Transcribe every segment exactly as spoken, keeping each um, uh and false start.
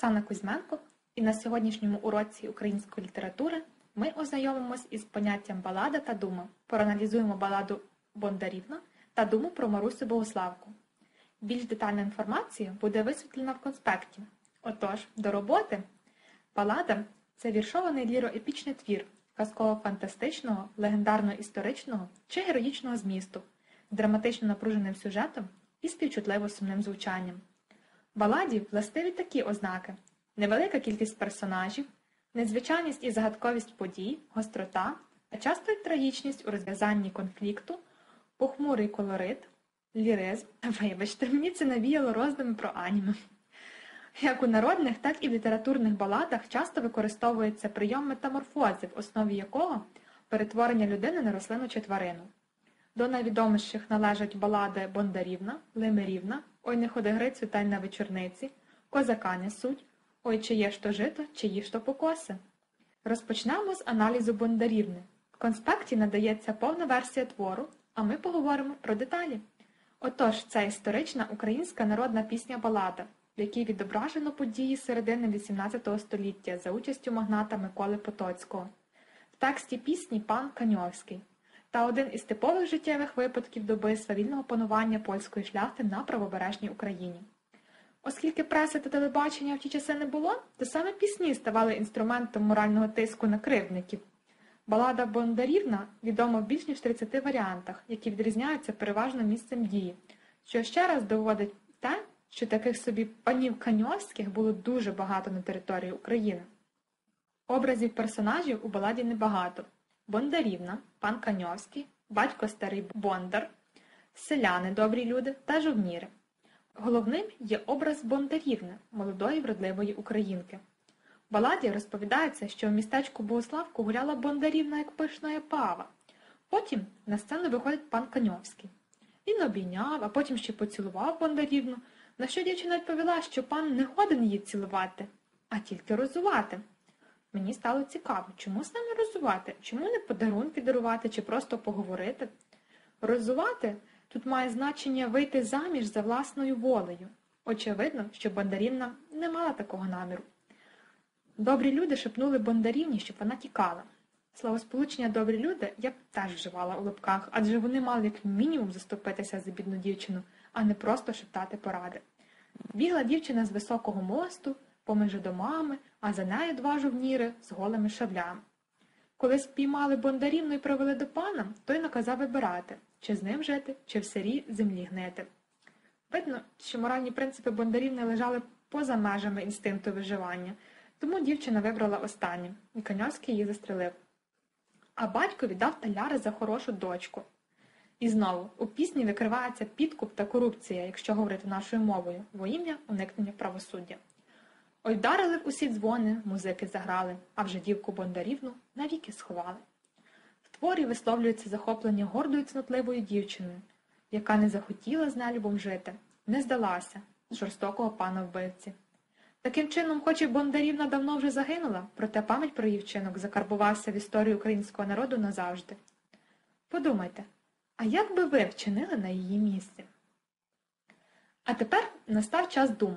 Оксана Кузьменко, і на сьогоднішньому уроці української літератури ми ознайомимось із поняттям балада та дума, проаналізуємо баладу Бондарівна та думу про Марусю Богуславку. Більш детальна інформація буде висвітлена в конспекті. Отож, до роботи! Балада – це віршований ліроепічний твір казково-фантастичного, легендарно-історичного чи героїчного змісту, з драматично напруженим сюжетом і співчутливо-сумним звучанням. Баладі властиві такі ознаки – невелика кількість персонажів, незвичайність і загадковість подій, гострота, а часто й трагічність у розв'язанні конфлікту, похмурий колорит, ліризм. Вибачте, мені це навіяло роздуми про аніме. Як у народних, так і в літературних баладах часто використовується прийом метаморфози, в основі якого перетворення людини на рослину чи тварину. До найвідоміших належать балади Бондарівна, Лемирівна, Ой не ходи Грицю та й на вечорниці, Козака несуть, Ой чиє ж то жито, чиї ж то покоси. Розпочнемо з аналізу Бондарівни. В конспекті надається повна версія твору, а ми поговоримо про деталі. Отож, це історична українська народна пісня-балада, в якій відображено події середини вісімнадцятого століття за участю магната Миколи Потоцького. В тексті пісні пан Каньовський та один із типових життєвих випадків доби свавільного панування польської шляхти на правобережній Україні. Оскільки преси та телебачення в ті часи не було, то саме пісні ставали інструментом морального тиску на кривдників. Балада Бондарівна відома в більш ніж тридцяти варіантах, які відрізняються переважно місцем дії, що ще раз доводить те, що таких собі панів Каньовських було дуже багато на території України. Образів персонажів у баладі небагато. Бондарівна, пан Каньовський, батько старий Бондар, селяни добрі люди та жовніри. Головним є образ Бондарівни, молодої вродливої українки. В баладі розповідається, що в містечку Богуславку гуляла Бондарівна як пишна пава. Потім на сцену виходить пан Каньовський. Він обійняв, а потім ще поцілував Бондарівну, на що дівчина відповіла, що пан не годен її цілувати, а тільки розувати. Мені стало цікаво, чому саме розувати, чому не подарунки дарувати чи просто поговорити. Розувати тут має значення вийти заміж за власною волею. Очевидно, що Бондарівна не мала такого наміру. Добрі люди шепнули Бондарівні, щоб вона тікала. Словосполучення «добрі люди» я б теж вживала у лапках, адже вони мали як мінімум заступитися за бідну дівчину, а не просто шептати поради. Бігла дівчина з високого мосту, поміж домами, а за нею два жовніри з голими шаблями. Коли спіймали Бондарівну і привели до пана, той наказав вибирати, чи з ним жити, чи в сирій землі гнити. Видно, що моральні принципи Бондарівни лежали поза межами інстинкту виживання, тому дівчина вибрала останнє, і Каньовський її застрелив. А батько віддав таляри за хорошу дочку. І знову, у пісні викривається підкуп та корупція, якщо говорити нашою мовою, во ім'я уникнення правосуддя. Ой вдарили в усі дзвони, музики заграли, а вже дівку Бондарівну навіки сховали. В творі висловлюється захоплення гордою цнотливою дівчиною, яка не захотіла з нелюбом жити, не здалася з жорстокого пана вбивці. Таким чином, хоч і Бондарівна давно вже загинула, проте пам'ять про її вчинок закарбувався в історії українського народу назавжди. Подумайте, а як би ви вчинили на її місці? А тепер настав час дум.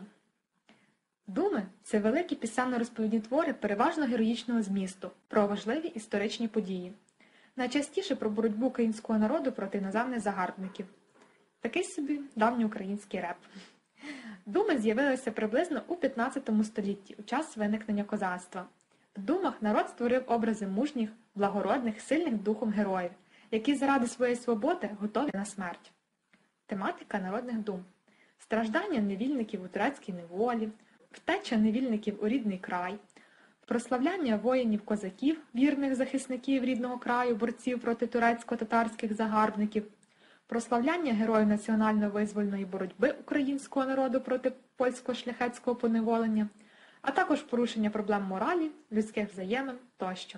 Думи – це великі пісенно-розповідні твори переважно героїчного змісту, про важливі історичні події. Найчастіше про боротьбу українського народу проти іноземних загарбників. Такий собі давньоукраїнський реп. Думи з'явилися приблизно у п'ятнадцятому столітті, у час виникнення козацтва. В думах народ створив образи мужніх, благородних, сильних духом героїв, які заради своєї свободи готові на смерть. Тематика народних дум. Страждання невільників у турецькій неволі, втеча невільників у рідний край, прославляння воїнів-козаків, вірних захисників рідного краю, борців проти турецько-татарських загарбників, прославляння героїв національно-визвольної боротьби українського народу проти польсько-шляхетського поневолення, а також порушення проблем моралі, людських взаємин тощо.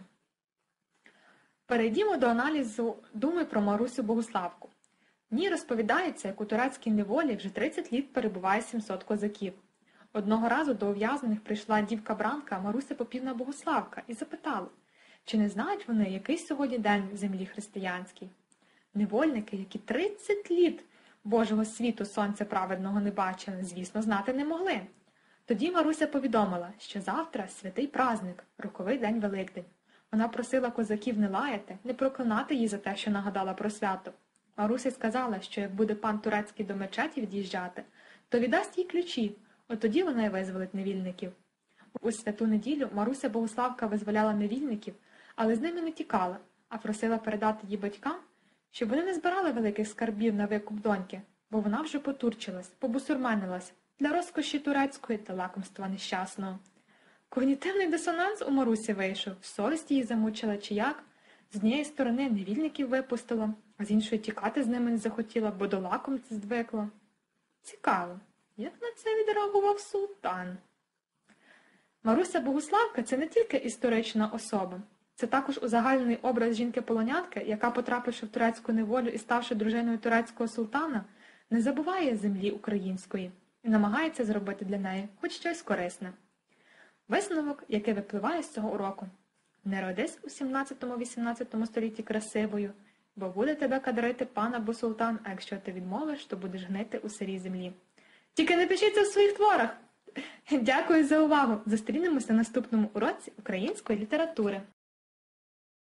Перейдімо до аналізу думи про Марусю Богуславку. В ній розповідається, як у турецькій неволі вже тридцять літ перебуває сімсот козаків. Одного разу до ув'язнених прийшла дівка-бранка Маруся Попівна Богуславка і запитала, чи не знають вони, який сьогодні день в землі християнській. Невольники, які тридцять літ Божого світу сонця праведного не бачили, звісно, знати не могли. Тоді Маруся повідомила, що завтра святий праздник, роковий день Великдень. Вона просила козаків не лаяти, не проклинати її за те, що нагадала про свято. Маруся сказала, що як буде пан Турецький до мечеті від'їжджати, то віддасть їй ключі, от тоді вона й визволить невільників. У святу неділю Маруся Богославка визволяла невільників, але з ними не тікала, а просила передати її батькам, щоб вони не збирали великих скарбів на викуп доньки, бо вона вже потурчилась, побусурманилась для розкоші турецької та лакомства нещасного. Когнітивний дисонанс у Марусі вийшов, совість її замучила чи як. З однієї сторони невільників випустила, а з іншої тікати з ними не захотіла, бо до лакомців звикла. Цікаво, як на це відреагував султан? Маруся Богуславка – це не тільки історична особа. Це також узагальнений образ жінки-полонянки, яка, потрапивши в турецьку неволю і ставши дружиною турецького султана, не забуває землі української і намагається зробити для неї хоч щось корисне. Висновок, який випливає з цього уроку. Не родись у сімнадцятому-вісімнадцятому столітті красивою, бо буде тебе кадрити пан або султан, а якщо ти відмовиш, то будеш гнити у сирій землі. Тільки не пишіть це в своїх творах! Дякую за увагу! Зустрінемося на наступному уроці української літератури.